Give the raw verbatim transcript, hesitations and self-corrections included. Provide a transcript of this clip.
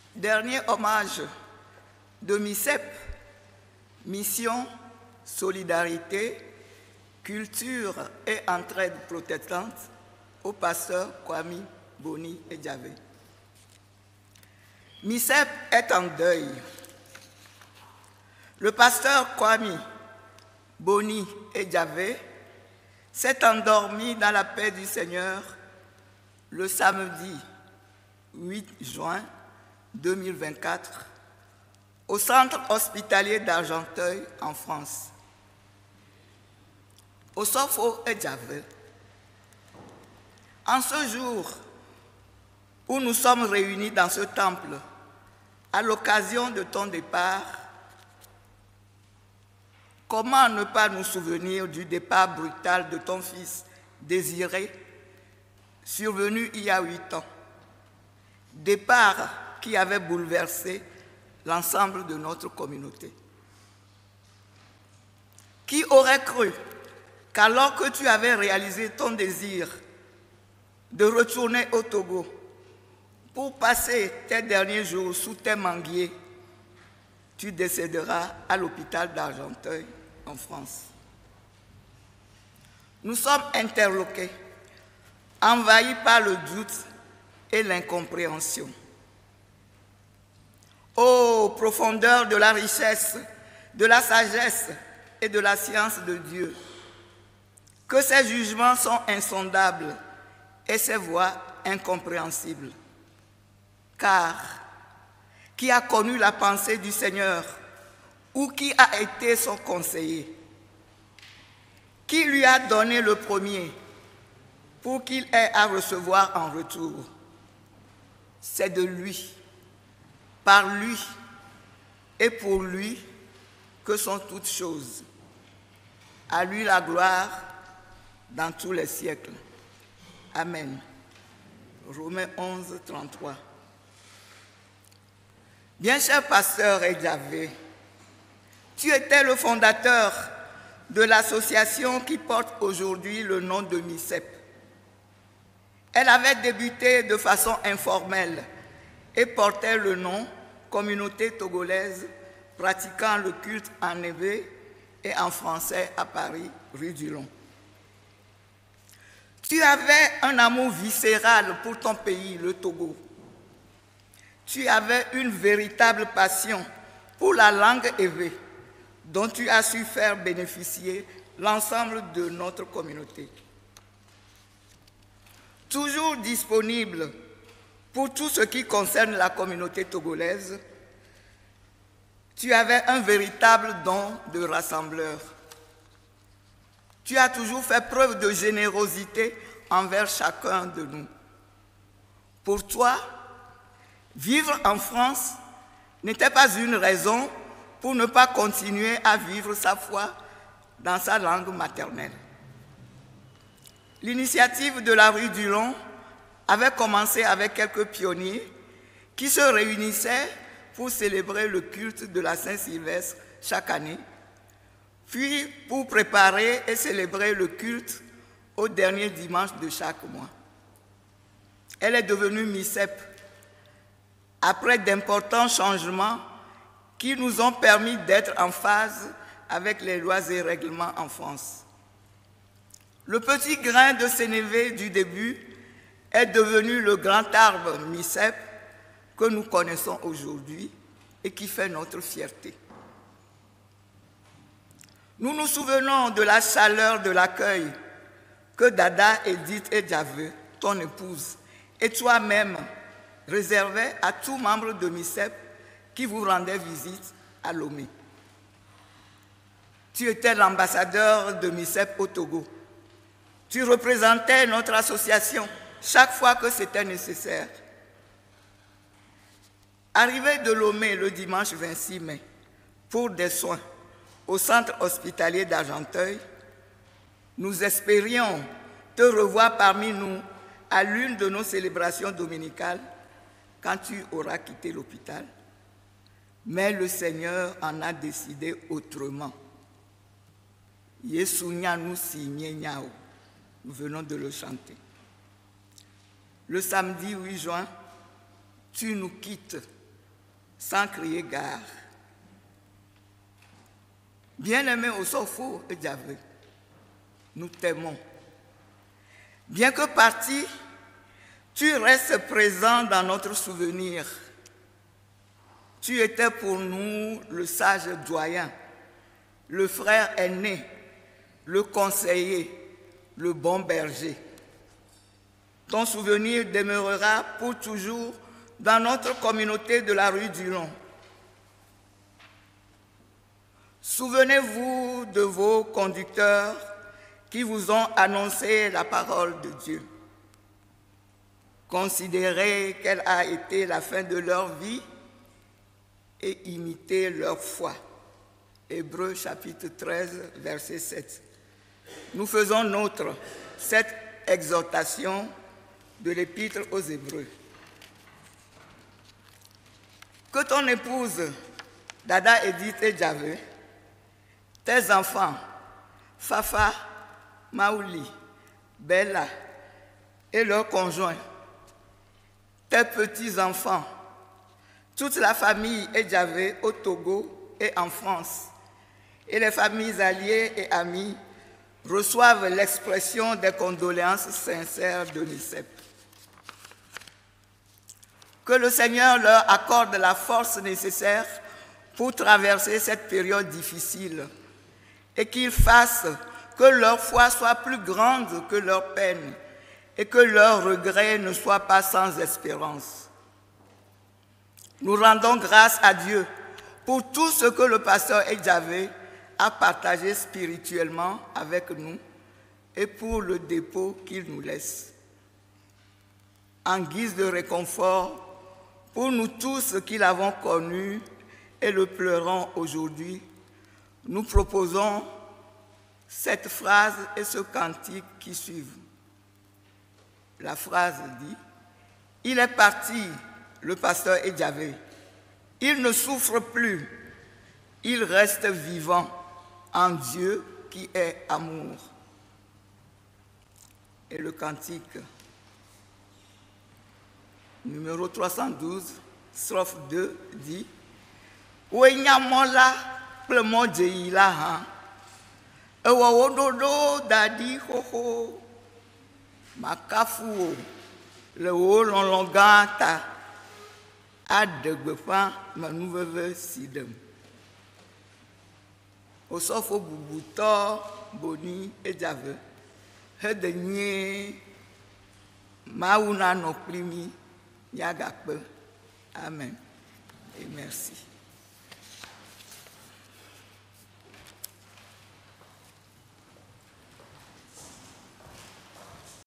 Dernier hommage de MICEP, Mission, Solidarité, Culture et Entraide protestante, au pasteur Kwame Boni Edjave. MICEP est en deuil. Le pasteur Kwame Boni Edjave s'est endormi dans la paix du Seigneur le samedi huit juin deux mille vingt-quatre au centre hospitalier d'Argenteuil en France. Osofo Edjave, en ce jour où nous sommes réunis dans ce temple, à l'occasion de ton départ, comment ne pas nous souvenir du départ brutal de ton fils Désiré, survenu il y a huit ans, départ qui avait bouleversé l'ensemble de notre communauté. Qui aurait cru qu'alors que tu avais réalisé ton désir de retourner au Togo pour passer tes derniers jours sous tes manguiers, tu décéderas à l'hôpital d'Argenteuil en France. Nous sommes interloqués, envahis par le doute et l'incompréhension. Ô profondeur de la richesse, de la sagesse et de la science de Dieu, que ses jugements sont insondables et ses voies incompréhensibles. Car qui a connu la pensée du Seigneur ou qui a été son conseiller? Qui lui a donné le premier pour qu'il ait à recevoir en retour? C'est de lui, par lui et pour lui que sont toutes choses. À lui la gloire dans tous les siècles. Amen. Romains onze, trente-trois. Bien cher pasteur Edjave, tu étais le fondateur de l'association qui porte aujourd'hui le nom de MICEP. Elle avait débuté de façon informelle et portait le nom Communauté togolaise pratiquant le culte en hébreu et en français à Paris, rue du Long. Tu avais un amour viscéral pour ton pays, le Togo. Tu avais une véritable passion pour la langue hébreu, dont tu as su faire bénéficier l'ensemble de notre communauté. Toujours disponible pour tout ce qui concerne la communauté togolaise, tu avais un véritable don de rassembleur. Tu as toujours fait preuve de générosité envers chacun de nous. Pour toi, vivre en France n'était pas une raison pour ne pas continuer à vivre sa foi dans sa langue maternelle. L'initiative de la rue du Long avait commencé avec quelques pionniers qui se réunissaient pour célébrer le culte de la Saint-Sylvestre chaque année, puis pour préparer et célébrer le culte au dernier dimanche de chaque mois. Elle est devenue MICEP après d'importants changements qui nous ont permis d'être en phase avec les lois et règlements en France. Le petit grain de sénévé du début est devenu le grand arbre MICEP que nous connaissons aujourd'hui et qui fait notre fierté. Nous nous souvenons de la chaleur de l'accueil que Dada Edith Edjave, ton épouse, et toi-même réservaient à tout membre de MICEP qui vous rendait visite à Lomé. Tu étais l'ambassadeur de MICEP au Togo. Tu représentais notre association chaque fois que c'était nécessaire. Arrivé de Lomé le dimanche vingt-six mai pour des soins au centre hospitalier d'Argenteuil, nous espérions te revoir parmi nous à l'une de nos célébrations dominicales quand tu auras quitté l'hôpital. Mais le Seigneur en a décidé autrement. Nous venons de le chanter. Le samedi huit juin, tu nous quittes sans crier gare. Bien-aimé Osofo et Diavé, nous t'aimons. Bien que parti, tu restes présent dans notre souvenir. Tu étais pour nous le sage doyen, le frère aîné, le conseiller, le bon berger. Ton souvenir demeurera pour toujours dans notre communauté de la rue du Long. Souvenez-vous de vos conducteurs qui vous ont annoncé la parole de Dieu. Considérez quelle a été la fin de leur vie et imitez leur foi. Hébreux chapitre treize, verset sept. Nous faisons nôtre cette exhortation de l'Épître aux Hébreux. Que ton épouse, Dada Edith et Diavé, tes enfants, Fafa, Maouli, Bella et leurs conjoints, tes petits-enfants, toute la famille Edjavé au Togo et en France, et les familles alliées et amies reçoivent l'expression des condoléances sincères de l'U C E P. Que le Seigneur leur accorde la force nécessaire pour traverser cette période difficile et qu'il fasse que leur foi soit plus grande que leur peine et que leurs regrets ne soient pas sans espérance. Nous rendons grâce à Dieu pour tout ce que le pasteur Edjavé a partagé spirituellement avec nous et pour le dépôt qu'il nous laisse. En guise de réconfort, pour nous tous qui l'avons connu et le pleurons aujourd'hui, nous proposons cette phrase et ce cantique qui suivent. La phrase dit « Il est parti, le pasteur Edjavé. Il ne souffre plus. Il reste vivant en Dieu qui est amour. » Et le cantique numéro trois cent douze, strophe deux, dit « Ouenyamola, plemo djeila han. Ewa wododo dadi hoho. Makafu le wo lonlongata. Adegbefa manuveve sidem. Osofo bubuto boni Edjavé. Hedenye mauna no primi. Amen et merci.